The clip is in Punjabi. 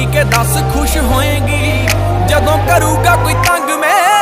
पी के दस खुश होएगी जदों करूगा कोई तंग में